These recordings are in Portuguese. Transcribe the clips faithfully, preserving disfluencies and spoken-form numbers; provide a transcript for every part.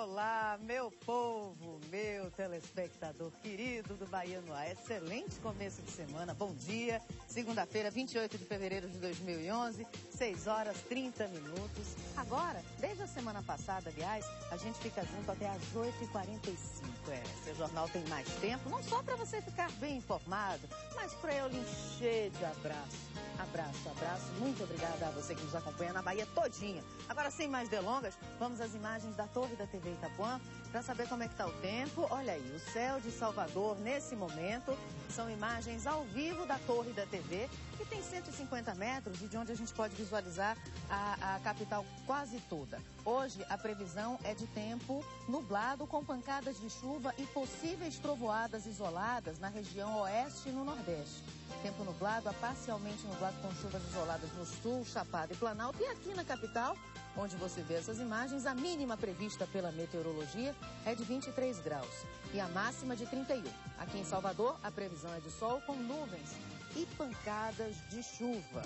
Olá, meu povo, meu telespectador querido do Bahia no Ar. Excelente começo de semana, bom dia. Segunda-feira, vinte e oito de fevereiro de dois mil e onze, seis horas e trinta minutos. Agora, desde a semana passada, aliás, a gente fica junto até às oito e quarenta e cinco. É, seu jornal tem mais tempo, não só para você ficar bem informado, mas para eu lhe encher de abraço. Abraço, abraço. Muito obrigada a você que nos acompanha na Bahia todinha. Agora, sem mais delongas, vamos às imagens da Torre da T V Itapuã para saber como é que está o tempo. Olha aí, o céu de Salvador nesse momento. São imagens ao vivo da Torre da T V, que tem cento e cinquenta metros e de onde a gente pode visualizar a, a capital quase toda. Hoje, a previsão é de tempo nublado com pancadas de chuva e possíveis trovoadas isoladas na região oeste e no nordeste. Tempo nublado a parcialmente nublado com chuvas isoladas no sul, Chapada e Planalto. E aqui na capital, onde você vê essas imagens, a mínima prevista pela meteorologia é de vinte e três graus e a máxima de trinta e um. Aqui em Salvador, a previsão é de sol com nuvens e pancadas de chuva.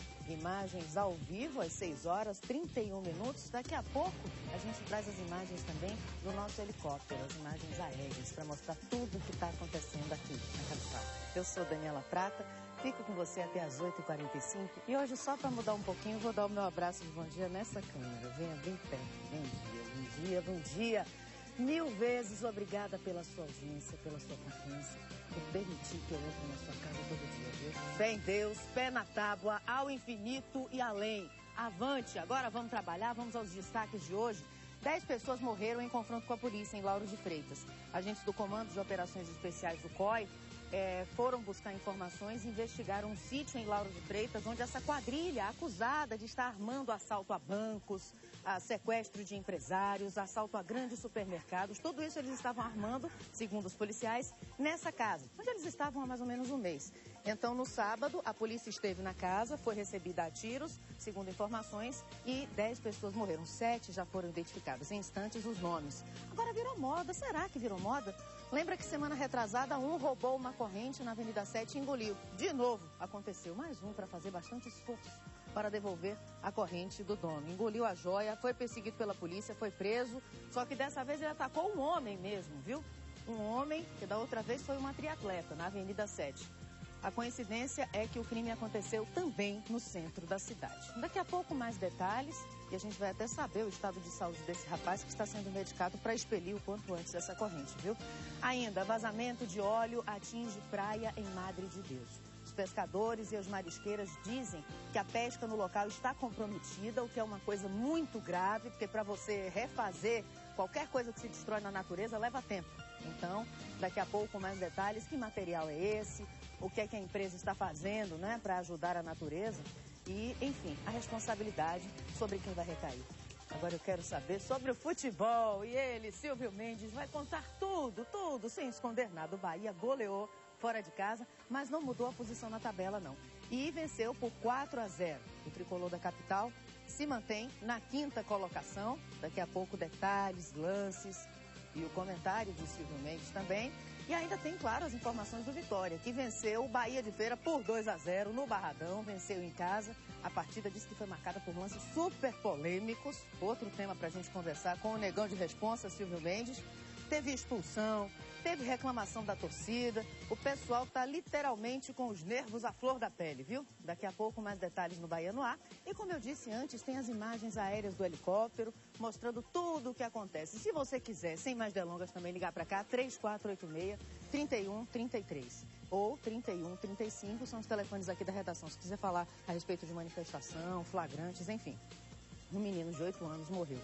Imagens ao vivo às seis horas e trinta e um minutos. Daqui a pouco a gente traz as imagens também do nosso helicóptero, as imagens aéreas, para mostrar tudo o que está acontecendo aqui na capital. Eu sou Daniela Prata, fico com você até às oito e quarenta e cinco e hoje, só para mudar um pouquinho, vou dar o meu abraço de bom dia nessa câmera. Venha bem perto. Bom dia, bom dia, bom dia. Mil vezes obrigada pela sua audiência, pela sua confiança, por permitir que eu entre na sua casa todo dia, viu? Fé em Deus, pé na tábua, ao infinito e além. Avante! Agora vamos trabalhar, vamos aos destaques de hoje. Dez pessoas morreram em confronto com a polícia em Lauro de Freitas. Agentes do Comando de Operações Especiais do C O I é, foram buscar informações e investigaram um sítio em Lauro de Freitas, onde essa quadrilha acusada de estar armando assalto a bancos, a sequestro de empresários, assalto a grandes supermercados, tudo isso eles estavam armando, segundo os policiais, nessa casa, onde eles estavam há mais ou menos um mês. Então, no sábado, a polícia esteve na casa, foi recebida a tiros, segundo informações, e dez pessoas morreram. Sete já foram identificadas. Em instantes, os nomes. Agora virou moda. Será que virou moda? Lembra que semana retrasada, um roubou uma corrente na Avenida sete e engoliu. De novo, aconteceu mais um para fazer bastante esforço para devolver a corrente do dono. Engoliu a joia, foi perseguido pela polícia, foi preso, só que dessa vez ele atacou um homem mesmo, viu? Um homem que da outra vez foi uma triatleta na Avenida sete. A coincidência é que o crime aconteceu também no centro da cidade. Daqui a pouco mais detalhes e a gente vai até saber o estado de saúde desse rapaz que está sendo medicado para expelir o quanto antes essa corrente, viu? Ainda, vazamento de óleo atinge praia em Madre de Deus. Os pescadores e as marisqueiras dizem que a pesca no local está comprometida, o que é uma coisa muito grave, porque para você refazer qualquer coisa que se destrói na natureza leva tempo. Então, daqui a pouco mais detalhes, que material é esse, o que é que a empresa está fazendo, né, para ajudar a natureza e, enfim, a responsabilidade sobre quem vai recair. Agora eu quero saber sobre o futebol e ele, Silvio Mendes, vai contar tudo, tudo, sem esconder nada. O Bahia goleou fora de casa, mas não mudou a posição na tabela, não. E venceu por quatro a zero. O tricolor da capital se mantém na quinta colocação. Daqui a pouco detalhes, lances e o comentário de Silvio Mendes também. E ainda tem, claro, as informações do Vitória, que venceu o Bahia de Feira por dois a zero no Barradão, venceu em casa. A partida disse que foi marcada por lances super polêmicos. Outro tema para a gente conversar com o negão de responsa, Silvio Mendes. Teve expulsão, teve reclamação da torcida. O pessoal está literalmente com os nervos à flor da pele, viu? Daqui a pouco mais detalhes no Bahia no Ar. E como eu disse antes, tem as imagens aéreas do helicóptero mostrando tudo o que acontece. Se você quiser, sem mais delongas, também ligar para cá, três quatro oito seis, três um três três ou trinta e um trinta e cinco, são os telefones aqui da redação. Se quiser falar a respeito de manifestação, flagrantes, enfim. Um menino de oito anos morreu.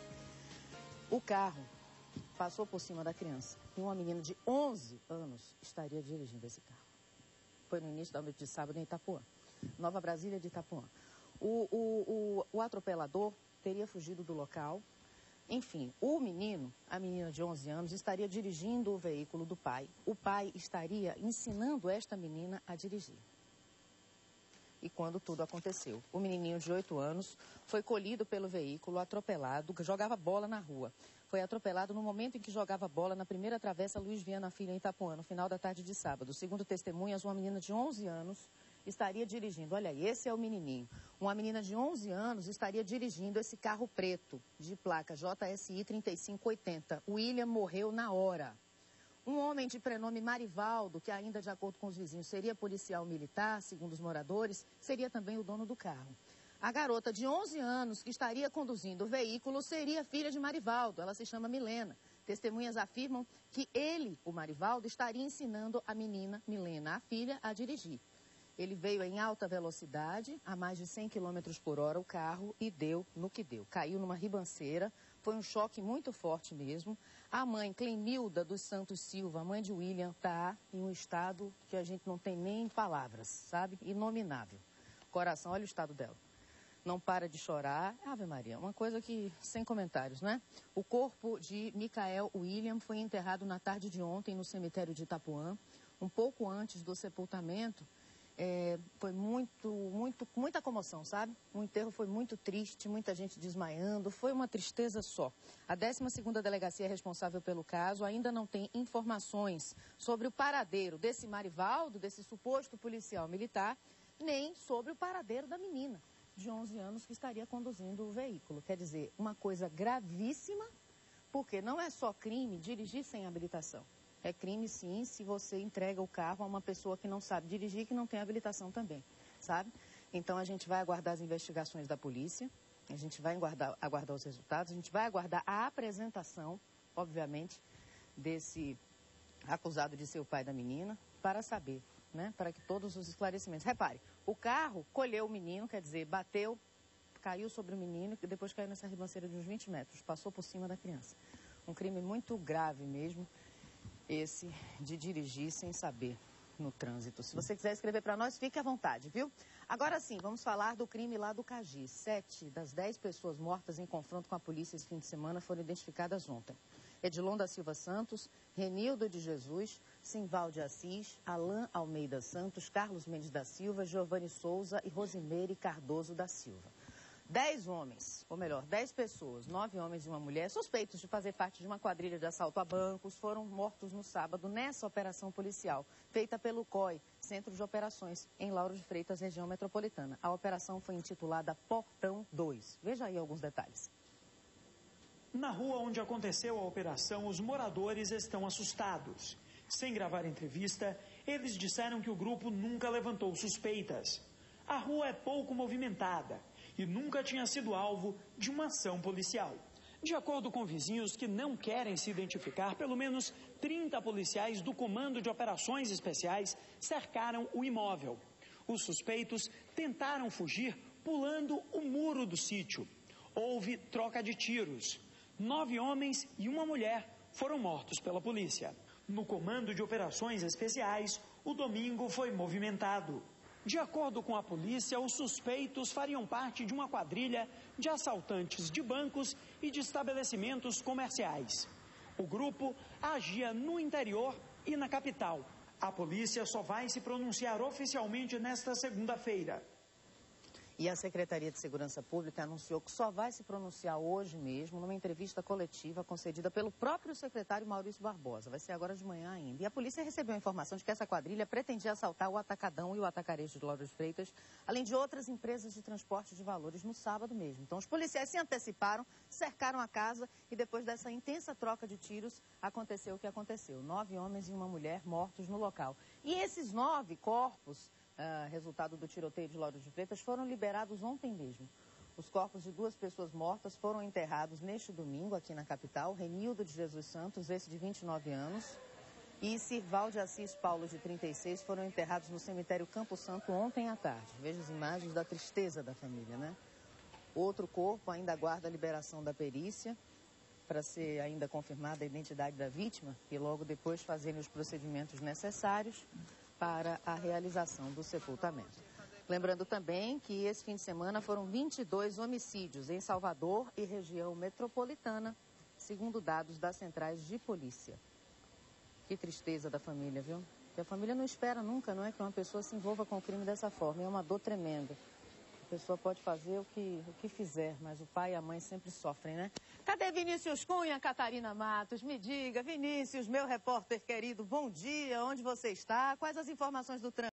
O carro passou por cima da criança e uma menina de onze anos estaria dirigindo esse carro. Foi no início da noite de sábado em Itapuã, Nova Brasília de Itapuã. O, o, o, o atropelador teria fugido do local. Enfim, o menino, a menina de onze anos, estaria dirigindo o veículo do pai. O pai estaria ensinando esta menina a dirigir. E quando tudo aconteceu, o menininho de oito anos foi colhido pelo veículo, atropelado, jogava bola na rua. Foi atropelado no momento em que jogava bola na primeira travessa Luiz Viana Filho, em Itapuã, no final da tarde de sábado. Segundo testemunhas, uma menina de onze anos estaria dirigindo, olha aí, esse é o menininho. Uma menina de onze anos estaria dirigindo esse carro preto de placa J S I trinta e cinco oitenta. O William morreu na hora. Um homem de prenome Marivaldo, que ainda de acordo com os vizinhos seria policial militar, segundo os moradores, seria também o dono do carro. A garota de onze anos que estaria conduzindo o veículo seria filha de Marivaldo, ela se chama Milena. Testemunhas afirmam que ele, o Marivaldo, estaria ensinando a menina, Milena, a filha, a dirigir. Ele veio em alta velocidade, a mais de cem quilômetros por hora o carro, e deu no que deu. Caiu numa ribanceira, foi um choque muito forte mesmo. A mãe, Clemilda dos Santos Silva, a mãe de William, está em um estado que a gente não tem nem palavras, sabe? Inominável. Coração, olha o estado dela. Não para de chorar. Ave Maria, uma coisa que, sem comentários, né? O corpo de Micael William foi enterrado na tarde de ontem no cemitério de Itapuã. Um pouco antes do sepultamento, é, foi muito, muito, muita comoção, sabe? O enterro foi muito triste, muita gente desmaiando, foi uma tristeza só. A décima segunda Delegacia responsável pelo caso ainda não tem informações sobre o paradeiro desse Marivaldo, desse suposto policial militar, nem sobre o paradeiro da menina de onze anos que estaria conduzindo o veículo. Quer dizer, uma coisa gravíssima, porque não é só crime dirigir sem habilitação. É crime, sim, se você entrega o carro a uma pessoa que não sabe dirigir e que não tem habilitação também, sabe? Então, a gente vai aguardar as investigações da polícia, a gente vai aguardar, aguardar os resultados, a gente vai aguardar a apresentação, obviamente, desse acusado de ser o pai da menina, para saber, né? Para que todos os esclarecimentos. Repare, o carro colheu o menino, quer dizer, bateu, caiu sobre o menino, e depois caiu nessa ribanceira de uns vinte metros, passou por cima da criança. Um crime muito grave mesmo, esse de dirigir sem saber no trânsito. Se você quiser escrever para nós, fique à vontade, viu? Agora sim, vamos falar do crime lá do Cagi. Sete das dez pessoas mortas em confronto com a polícia esse fim de semana foram identificadas ontem. Edilon da Silva Santos, Renildo de Jesus, Simval de Assis, Alain Almeida Santos, Carlos Mendes da Silva, Giovanni Souza e Rosimeire Cardoso da Silva. Dez homens, ou melhor, dez pessoas, nove homens e uma mulher, suspeitos de fazer parte de uma quadrilha de assalto a bancos, foram mortos no sábado nessa operação policial, feita pelo C O I, Centro de Operações, em Lauro de Freitas, região metropolitana. A operação foi intitulada Portão dois. Veja aí alguns detalhes. Na rua onde aconteceu a operação, os moradores estão assustados. Sem gravar entrevista, eles disseram que o grupo nunca levantou suspeitas. A rua é pouco movimentada e nunca tinha sido alvo de uma ação policial. De acordo com vizinhos que não querem se identificar, pelo menos trinta policiais do Comando de Operações Especiais cercaram o imóvel. Os suspeitos tentaram fugir pulando o muro do sítio. Houve troca de tiros. Nove homens e uma mulher foram mortos pela polícia. No Comando de Operações Especiais, o domingo foi movimentado. De acordo com a polícia, os suspeitos fariam parte de uma quadrilha de assaltantes de bancos e de estabelecimentos comerciais. O grupo agia no interior e na capital. A polícia só vai se pronunciar oficialmente nesta segunda-feira. E a Secretaria de Segurança Pública anunciou que só vai se pronunciar hoje mesmo, numa entrevista coletiva concedida pelo próprio secretário Maurício Barbosa. Vai ser agora de manhã ainda. E a polícia recebeu a informação de que essa quadrilha pretendia assaltar o Atacadão e o Atacarejo de Lauro de Freitas, além de outras empresas de transporte de valores no sábado mesmo. Então, os policiais se anteciparam, cercaram a casa e depois dessa intensa troca de tiros, aconteceu o que aconteceu. Nove homens e uma mulher mortos no local. E esses nove corpos... Uh, resultado do tiroteio de Lauro de Freitas, foram liberados ontem mesmo. Os corpos de duas pessoas mortas foram enterrados neste domingo aqui na capital. Renildo de Jesus Santos, esse de vinte e nove anos, e Sirval de Assis Paulo, de trinta e seis, foram enterrados no cemitério Campo Santo ontem à tarde. Veja as imagens da tristeza da família, né? Outro corpo ainda aguarda a liberação da perícia para ser ainda confirmada a identidade da vítima e logo depois fazerem os procedimentos necessários para a realização do sepultamento. Lembrando também que esse fim de semana foram vinte e dois homicídios em Salvador e região metropolitana, segundo dados das centrais de polícia. Que tristeza da família, viu? Que a família não espera nunca, não é, que uma pessoa se envolva com o crime dessa forma. É uma dor tremenda. A pessoa pode fazer o que, o que fizer, mas o pai e a mãe sempre sofrem, né? Cadê Vinícius Cunha, Catarina Matos? Me diga, Vinícius, meu repórter querido, bom dia, onde você está? Quais as informações do trânsito?